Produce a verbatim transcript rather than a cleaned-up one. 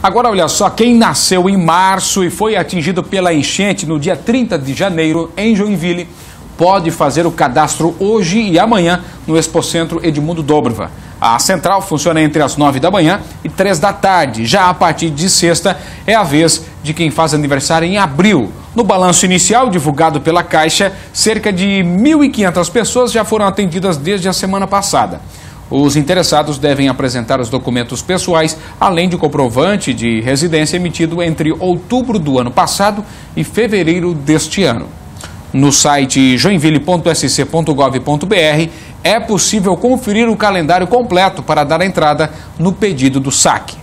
Agora, olha só, quem nasceu em março e foi atingido pela enchente no dia trinta de janeiro em Joinville, pode fazer o cadastro hoje e amanhã no Expocentro Edmundo Dobrva. A central funciona entre as nove da manhã e três da tarde. Já a partir de sexta é a vez de quem faz aniversário em abril. No balanço inicial divulgado pela Caixa, cerca de mil e quinhentas pessoas já foram atendidas desde a semana passada. Os interessados devem apresentar os documentos pessoais, além de comprovante de residência emitido entre outubro do ano passado e fevereiro deste ano. No site joinville ponto s c ponto gov ponto b r é possível conferir o calendário completo para dar entrada no pedido do saque.